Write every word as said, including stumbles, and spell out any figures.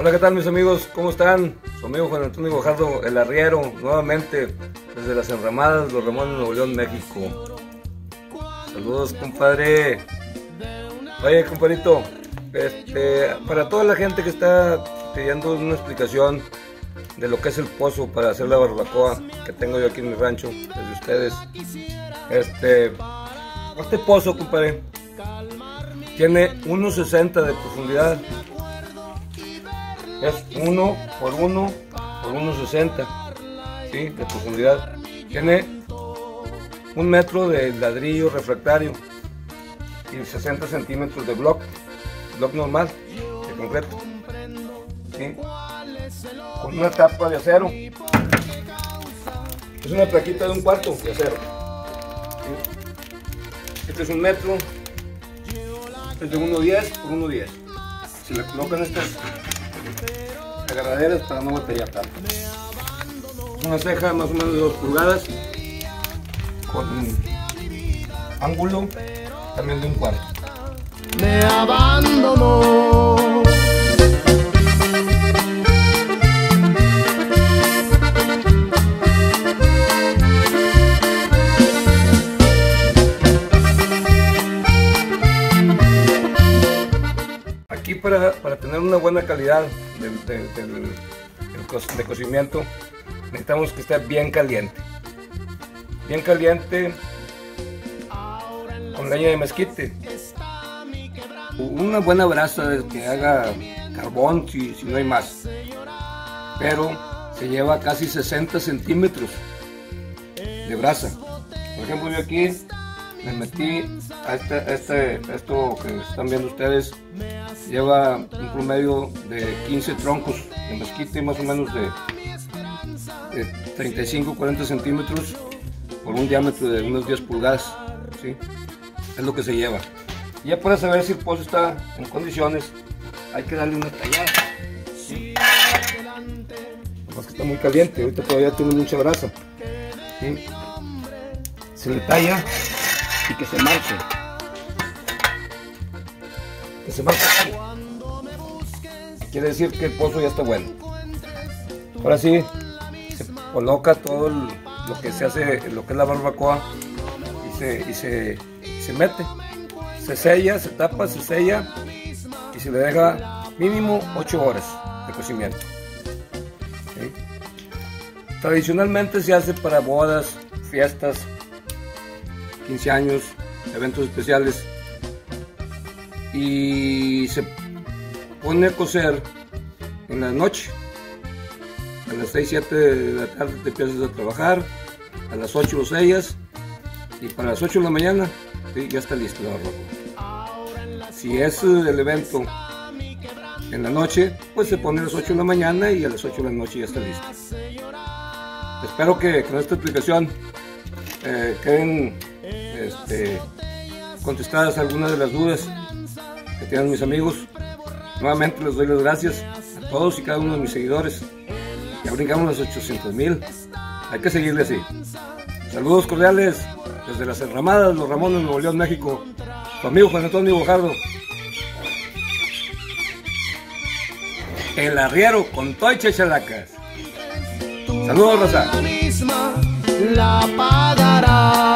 Hola, ¿qué tal mis amigos? ¿Cómo están? Su amigo Juan Antonio Guajardo, el arriero, nuevamente desde las enramadas, Los Ramones, Nuevo León, México. Saludos, compadre. Oye, compadrito, este, para toda la gente que está pidiendo una explicación de lo que es el pozo para hacer la barbacoa que tengo yo aquí en mi rancho, desde ustedes, este, este pozo, compadre, tiene uno sesenta de profundidad. Es uno por uno por uno sesenta, ¿sí? De profundidad. Tiene un metro de ladrillo refractario y sesenta centímetros de block, block normal, de concreto, ¿sí? Con una tapa de acero. Es una plaquita de un cuarto de acero, ¿sí? Este es un metro, este es de uno diez por uno diez. Se le colocan estas agarraderas para no batallar tanto. Una ceja más o menos de dos pulgadas con ángulo también de un cuarto. Me abandonó. Aquí para, para tener una buena calidad del, del, del, del co de cocimiento necesitamos que esté bien caliente. Bien caliente con leña de mezquite. Una buena brasa que haga carbón si, si no hay más. Pero se lleva casi sesenta centímetros de brasa. Por ejemplo, yo aquí me metí a, este, a, este, a esto que están viendo ustedes. Lleva un promedio de quince troncos de mezquite, más o menos de, de treinta y cinco a cuarenta centímetros por un diámetro de unas diez pulgadas, ¿sí? Es lo que se lleva. Y ya para saber si el pozo está en condiciones, hay que darle una tallada, ¿sí? Además que está muy caliente, ahorita todavía tiene mucha brasa, ¿sí? Se le talla y que se marche. Que se marche. Quiere decir que el pozo ya está bueno. Ahora sí, se coloca todo el, lo que se hace, lo que es la barbacoa y se, y se, y se mete. Se sella, se tapa, se sella y se le deja mínimo ocho horas de cocimiento, ¿sí? Tradicionalmente se hace para bodas, fiestas, quince años, eventos especiales, y se pone a cocer en la noche. A las seis, siete de la tarde te empiezas a trabajar, a las ocho lo sellas y para las ocho de la mañana, ¿sí? Ya está listo la barbacoa. Si es el evento en la noche, pues se pone a las ocho de la mañana y a las ocho de la noche ya está listo. Espero que con esta explicación eh, queden este, contestadas algunas de las dudas que tienen mis amigos. Nuevamente les doy las gracias a todos y cada uno de mis seguidores. Ya brincamos los ochocientos mil. Hay que seguirle así. Saludos cordiales desde las enramadas, Los Ramones, Nuevo León, México. Tu amigo Juan Antonio Guajardo, el arriero con todo y chachalacas. Saludos, raza. La pagará.